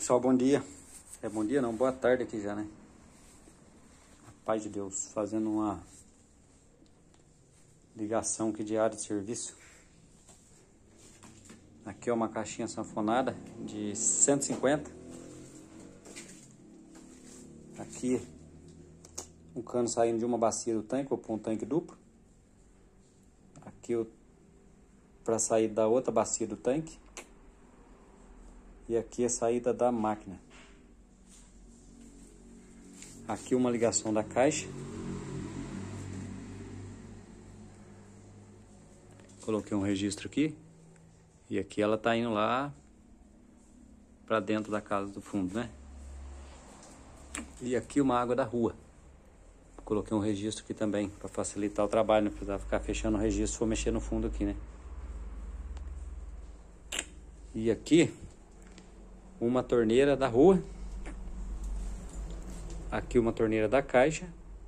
Pessoal, bom dia. Bom dia não, boa tarde aqui já, né? A paz de Deus, fazendo uma ligação aqui de área de serviço. Aqui é uma caixinha sanfonada de 150. Aqui um cano saindo de uma bacia do tanque, vou pôr um tanque duplo. Aqui para sair da outra bacia do tanque. E aqui a saída da máquina. Aqui uma ligação da caixa. Coloquei um registro aqui. E aqui ela tá indo lá para dentro da casa do fundo, né? E aqui uma água da rua. Coloquei um registro aqui também para facilitar o trabalho, não precisar ficar fechando o registro se for mexer no fundo aqui, né? E aqui uma torneira da rua. Aqui uma torneira da caixa.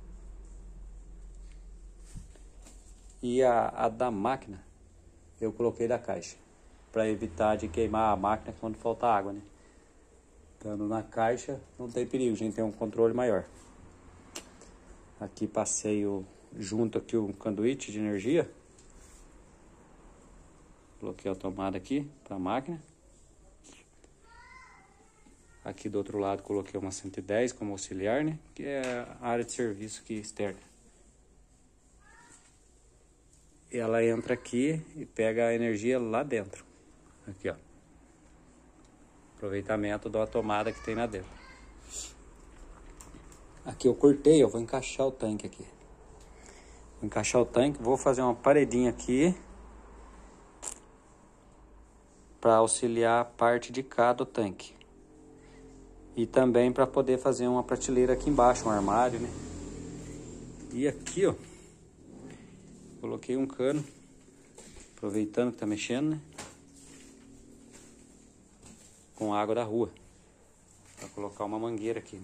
E a da máquina eu coloquei da caixa, para evitar de queimar a máquina quando faltar água, né? Estando na caixa não tem perigo, a gente tem um controle maior. Aqui passei junto aqui um conduíte de energia. Coloquei a tomada aqui para a máquina. Aqui do outro lado coloquei uma 110 como auxiliar, né? Que é a área de serviço aqui externa. Ela entra aqui e pega a energia lá dentro. Aqui, ó. Aproveitamento da tomada que tem lá dentro. Aqui eu cortei, eu vou encaixar o tanque aqui. Vou encaixar o tanque, vou fazer uma paredinha aqui para auxiliar a parte de cá do tanque. E também para poder fazer uma prateleira aqui embaixo, um armário, né? E aqui, ó, coloquei um cano, aproveitando que tá mexendo, né? Com água da rua. Para colocar uma mangueira aqui.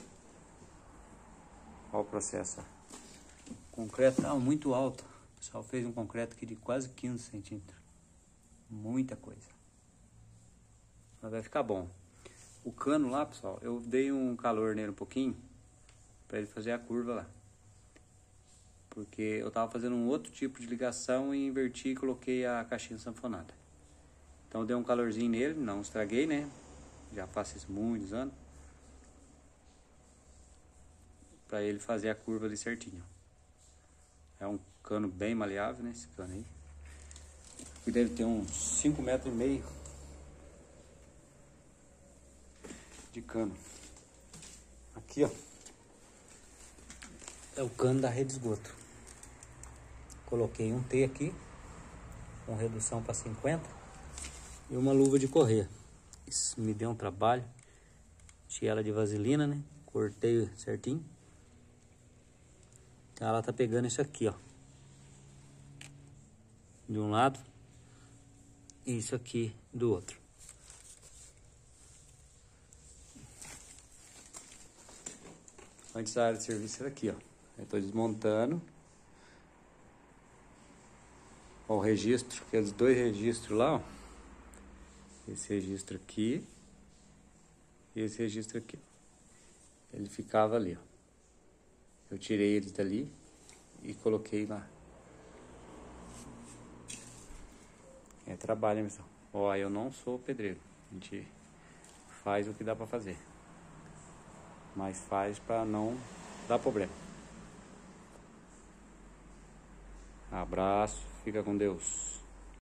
Olha o processo. O concreto tá muito alto. O pessoal fez um concreto aqui de quase 15 centímetros. Muita coisa. Mas vai ficar bom. O cano lá, pessoal, eu dei um calor nele um pouquinho para ele fazer a curva lá. Porque eu tava fazendo um outro tipo de ligação e inverti e coloquei a caixinha sanfonada. Então eu dei um calorzinho nele, não estraguei, né? Já faço isso muitos anos. Para ele fazer a curva ali certinho. É um cano bem maleável, né? Esse cano aí. Aqui deve ter uns 5,5 metros de cano. Aqui, ó, é o cano da rede de esgoto. Coloquei um T aqui, com redução para 50 e uma luva de correr. Isso me deu um trabalho. Enchi ela de vaselina, né? Cortei certinho. Então ela tá pegando isso aqui, ó, de um lado e isso aqui do outro. Antes da área de serviço era aqui, ó. Eu tô desmontando. Ó, o registro, aqueles dois registros lá, ó. Esse registro aqui e esse registro aqui. Ele ficava ali, ó. Eu tirei eles dali e coloquei lá. É trabalho, hein, pessoal? Ó, eu não sou pedreiro. A gente faz o que dá pra fazer. Mas faz para não dar problema. Abraço, fica com Deus.